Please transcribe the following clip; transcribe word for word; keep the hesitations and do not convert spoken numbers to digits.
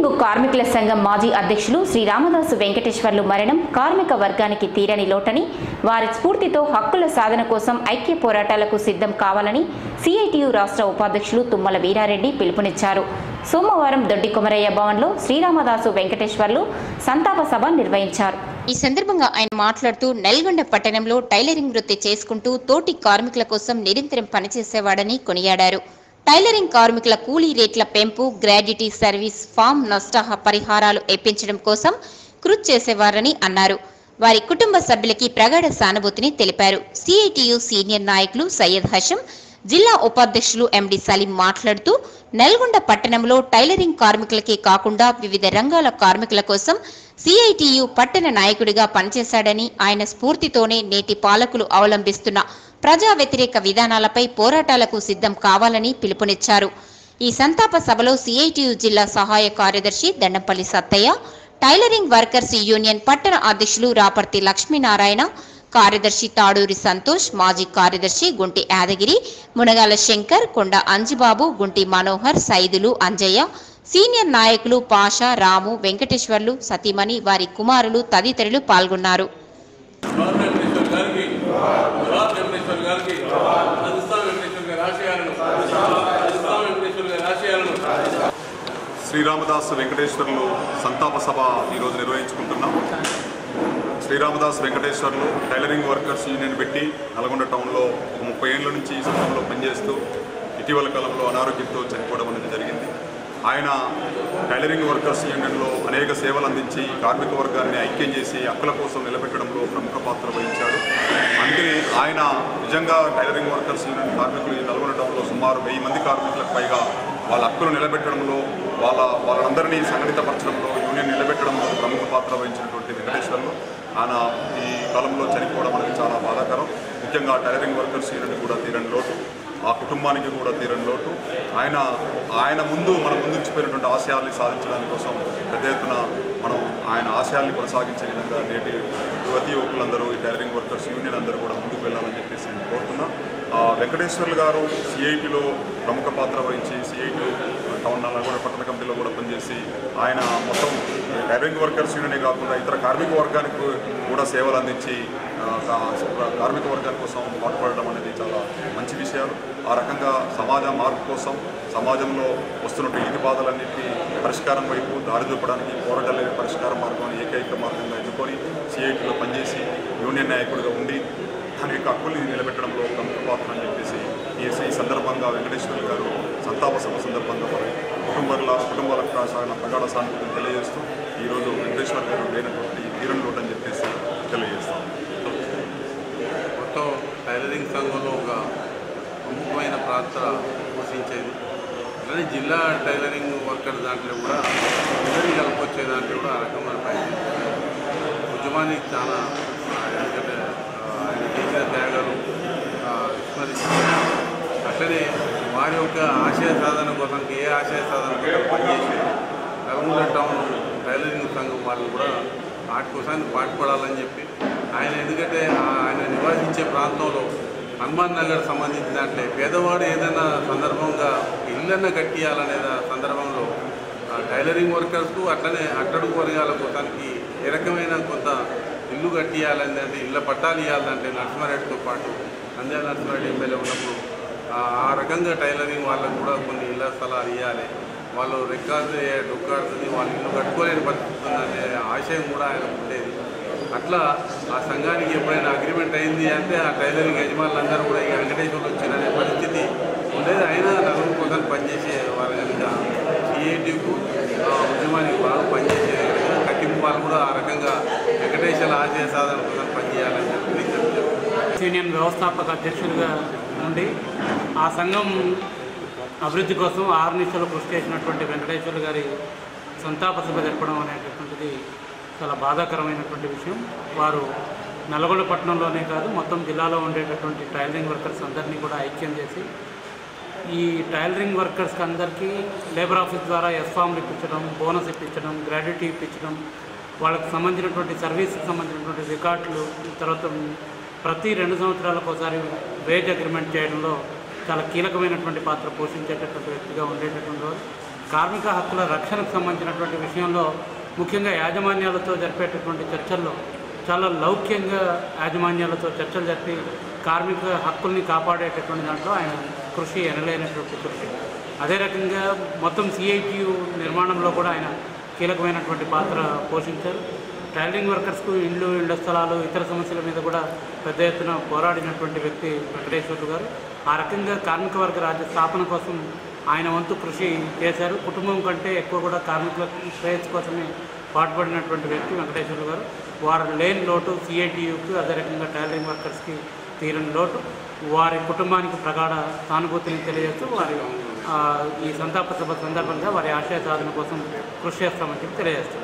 Tailoring కార్మికుల సంఘం మాజీ అధ్యక్షులు శ్రీ రామదాసు వెంకటేశ్వర్లు మరణం కార్మిక వర్గానికి తీరని లోటని, వారి స్ఫూర్తితో హక్కుల సాధన కోసం ఐక్య పోరాటాలకు సిద్ధం కావాలని సిఐటియు రాష్ట్ర ఉపాధ్యక్షులు తుమ్మల వీరారెడ్డి పిలుపునిచ్చారు. సోమవారం దొడ్డి కొమరయ్య భవన్లో శ్రీరామదాసు వెంకటేశ్వర్లు సంతాప సభ నిర్వహించారు. ఈ సందర్భంగా ఆయన మాట్లాడుతూ నల్గొండ పట్టణంలో టైలరింగ్ వృత్తి చేసుకుంటూ తోటి కార్మికుల కోసం నిరంతరం పనిచేసేవాడని కొనియాడారు. టైలరింగ్ కార్మికుల కూలీ రేట్ల పెంపు, గ్రాడ్యుటీ సర్వీస్, ఫామ్ నష్ట పరిహారాలు ఇప్పించడం కోసం కృషి చేసేవారని అన్నారు. వారి కుటుంబ సభ్యులకి ప్రగాఢ సానుభూతిని తెలిపారు. సిఐటియు సీనియర్ నాయకులు సయ్యద్ హషం, జిల్లా ఉపాధ్యక్షులు ఎండి సలీం మాట్లాడుతూ నల్గొండ పట్టణంలో టైలరింగ్ కార్మికులకే కాకుండా వివిధ రంగాల కార్మికుల కోసం సిఐటియు పట్టణ నాయకుడిగా పనిచేశాడని, ఆయన స్ఫూర్తితోనే నేటి పాలకులు అవలంబిస్తున్న ప్రజా వ్యతిరేక విధానాలపై పోరాటాలకు సిద్ధం కావాలని పిలుపునిచ్చారు. ఈ సంతాప సభలో సిఐటియు జిల్లా సహాయ కార్యదర్శి Dandampalli Sattaiah, tailoring workers union పట్టణ అధ్యక్షులు రాపర్తి లక్ష్మీనారాయణ, కార్యదర్శి తాడూరి సంతోష్, మాజీ కార్యదర్శి గుంటి యాదగిరి, మునగాల శంకర్, కొండ అంజిబాబు, గుంటి మనోహర్, సైదులు, అంజయ్య, సీనియర్ నాయకులు పాషా, రాము, వెంకటేశ్వర్లు, సతీమణి, వారి కుమారులు తదితరులు పాల్గొన్నారు. శ్రీరామదాసు వెంకటేశ్వర్లు సంతాప సభ ఈరోజు నిర్వహించుకుంటున్నాం. Sriramadasu Venkateswarlu tailoring workers union పెట్టి నల్గొండ టౌన్లో ఒక ముప్పై ఏళ్ళ నుంచి ఈ సంఘంలో పనిచేస్తూ ఇటీవల కాలంలో అనారోగ్యంతో చనిపోవడం అనేది జరిగింది. ఆయన టైలరింగ్ వర్కర్స్ యూనియన్లో అనేక సేవలు అందించి కార్మిక వర్గాన్ని ఐక్యం చేసి హక్కుల కోసం నిలబెట్టడంలో ప్రముఖ పాత్ర వహించాడు. అందుకని ఆయన నిజంగా టైలరింగ్ వర్కర్స్ యూనియన్ కార్మికులు ఈ నల్గొండ టౌన్లో సుమారు వెయ్యి మంది కార్మికులకు పైగా వాళ్ళ హక్కులు నిలబెట్టడంలో, వాళ్ళ వాళ్ళందరినీ సంఘటితపరచడంలో, యూనియన్ నిలబెట్టడంలో ప్రముఖ పాత్ర వహించినటువంటి వెంకటేశ్వర్లు ఆయన ఈ కాలంలో చనిపోవడం అనేది చాలా బాధాకరం. ముఖ్యంగా టైలరింగ్ వర్కర్స్ యూనియన్ కూడా తీరని లోటు, ఆ కుటుంబానికి కూడా తీరని లోటు. ఆయన ఆయన ముందు మన ముందుంచిపోయినటువంటి ఆశయాల్ని సాధించడానికి కోసం పెద్ద ఎత్తున మనం ఆయన ఆశయాల్ని కొనసాగించే విధంగా నేటి యువతి యువకులందరూ ఈ టైలరింగ్ వర్కర్స్ యూనియన్ అందరూ కూడా ముందుకు వెళ్ళాలని చెప్పేసి నేను కోరుతున్నా. వెంకటేశ్వర్లు గారు సిఐటిలో ప్రముఖ పాత్ర వహించి సిఐటి టౌన్ నల్గొండ పట్టణ కమిటీలో కూడా పనిచేసి ఆయన మొత్తం టైలరింగ్ వర్కర్స్ యూనియనే కాకుండా ఇతర కార్మిక వర్గానికి కూడా సేవలు అందించి కార్మిక వర్గాల కోసం పాటుపడడం అనేది చాలా మంచి విషయాలు. ఆ రకంగా సమాజ మార్పు కోసం, సమాజంలో వస్తున్న ఈది బాధలన్నింటినీ పరిష్కారం వైపు దారి చూపడానికి పోరాటాల పరిష్కార మార్గాన్ని ఏకైక మార్గంగా ఎన్నుకొని సిఐటిలో పనిచేసి యూనియన్ నాయకుడిగా ఉండి తన యొక్క హక్కుల్ని నిలబెట్టడంలో ప్రముఖ పాత్ర అని చెప్పేసి ఈ సందర్భంగా వెంకటేశ్వర్లు గారు సంతాప సభ సందర్భంగా వారి కుటుంబాల కుటుంబాలకు సాగిన ప్రగాఢ సానుభూతిని తెలియజేస్తూ ఈరోజు వెంకటేశ్వర్ గారు లేనటువంటి తీరని లోటు అని చెప్పేసి తెలియజేస్తాం. మొత్తం టైలరింగ్ సంఘంలో ఒక ప్రముఖమైన పాత్ర పోషించేది. అలానే జిల్లా టైలరింగ్ వర్కర్ దాంట్లో కూడా అందరినీ కలుపుకొచ్చే దాంట్లో కూడా ఆ రకమైన ప్రయత్నం ఉద్యమానికి చాలా ఎందుకంటే ఆయన చేసిన త్యాగాలు విస్మరిస్తున్నారు. అట్లనే వారి యొక్క ఆశయ సాధన కోసం ఏ ఆశయ సాధన కోసం పనిచేసి నల్గొండ టౌన్ టైలరింగ్ సంఘం వాళ్ళు కూడా వాటి కోసానికి పాటుపడాలని చెప్పి ఆయన ఎందుకంటే ఆయన నివాసించే ప్రాంతంలో హనుమాన్ నగర్ సంబంధించిన దాంట్లో పేదవాడు ఏదైనా సందర్భంగా ఇళ్ళన్న కట్టియాలనే సందర్భంలో టైలరింగ్ వర్కర్స్కు అట్లనే అట్టడుగు వర్గాల కోసానికి ఏ రకమైన కొంత ఇల్లు కట్టియాలని అంటే ఇళ్ళ పట్టాలు ఇవ్వాలంటే నరసింహారెడ్డితో పాటు నంద్యాల నరసింహారెడ్డి ఎమ్మెల్యే ఉన్నప్పుడు ఆ రకంగా టైలరింగ్ వాళ్ళకు కూడా కొన్ని ఇళ్ళ స్థలాలు ఇవ్వాలి, వాళ్ళు రెక్కాడు డొక్కాడుతుంది, వాళ్ళు ఇల్లు కట్టుకోలేని పరిస్థితి ఉందనే ఆశయం కూడా ఆయన ఉండేది. అట్లా ఆ సంఘానికి ఎప్పుడైనా అగ్రిమెంట్ అయింది అంటే ఆ టైలరింగ్ యజమానులందరూ కూడా ఇక వెంకటేశ్వర్లు వచ్చిననే పరిస్థితి ఉండేది. అయినా నలుగురు కోసం పనిచేసే వారు కనుక సిఐటికు ఉద్యమానికి బాగా పనిచేసే కట్టింపు వాళ్ళు కూడా ఆ రకంగా వెంకటేశ్వర ఆశయ సాధన కోసం పనిచేయాలని చెప్పి యూనియన్ వ్యవస్థాపక అధ్యక్షుడిగా ఉండి ఆ సంఘం అభివృద్ధి కోసం ఆరు నిమిషాలు కృషి చేసినటువంటి వెంకటేశ్వర్లు గారి సంతాప సభ జరపడం అనేటటువంటిది చాలా బాధాకరమైనటువంటి విషయం. వారు నల్గొండ పట్టణంలోనే కాదు మొత్తం జిల్లాలో ఉండేటటువంటి టైలరింగ్ వర్కర్స్ అందరినీ కూడా ఐక్యం చేసి ఈ టైలరింగ్ వర్కర్స్కి అందరికీ లేబర్ ఆఫీస్ ద్వారా ఎస్ ఫామ్లు ఇప్పించడం, బోనస్ ఇప్పించడం, గ్రాడ్యుటీ ఇప్పించడం, వాళ్ళకి సంబంధించినటువంటి సర్వీస్కి సంబంధించినటువంటి రికార్డులు, తర్వాత ప్రతి రెండు సంవత్సరాలకు ఒకసారి వేజ్ అగ్రిమెంట్ చేయడంలో చాలా కీలకమైనటువంటి పాత్ర పోషించేటటువంటి వ్యక్తిగా ఉండేటటువంటి కార్మిక హక్కుల రక్షణకు సంబంధించినటువంటి విషయంలో ముఖ్యంగా యాజమాన్యాలతో జరిపేటటువంటి చర్చల్లో చాలా లౌక్యంగా యాజమాన్యాలతో చర్చలు జరిపి కార్మిక హక్కుల్ని కాపాడేటటువంటి దాంట్లో ఆయన కృషి ఎనలేనటువంటి కృషి. అదే రకంగా మొత్తం సిఐటియు నిర్మాణంలో కూడా ఆయన కీలకమైనటువంటి పాత్ర పోషించారు. టైలరింగ్ వర్కర్స్కు ఇండ్లు ఇళ్ల స్థలాలు ఇతర సమస్యల మీద కూడా పెద్ద ఎత్తున పోరాడినటువంటి వ్యక్తి వెంకటేశ్వర్లు గారు. ఆ రకంగా కార్మిక వర్గ రాజ్య స్థాపన కోసం ఆయన వంతు కృషి చేశారు. కుటుంబం కంటే ఎక్కువ కూడా కార్మికుల శ్రేయస్సు కోసమే పాటుపడినటువంటి వ్యక్తి వెంకటేశ్వర్లు గారు. వారు లేని లోటు సిఐటియుకి అదే రకంగా టైలరింగ్ వర్కర్స్కి తీరని లోటు. వారి కుటుంబానికి ప్రగాఢ సానుభూతిని తెలియజేస్తూ వారి ఈ సంతాప సభ సందర్భంగా వారి ఆశయ సాధన కోసం కృషి చేస్తామని చెప్పి తెలియజేస్తారు.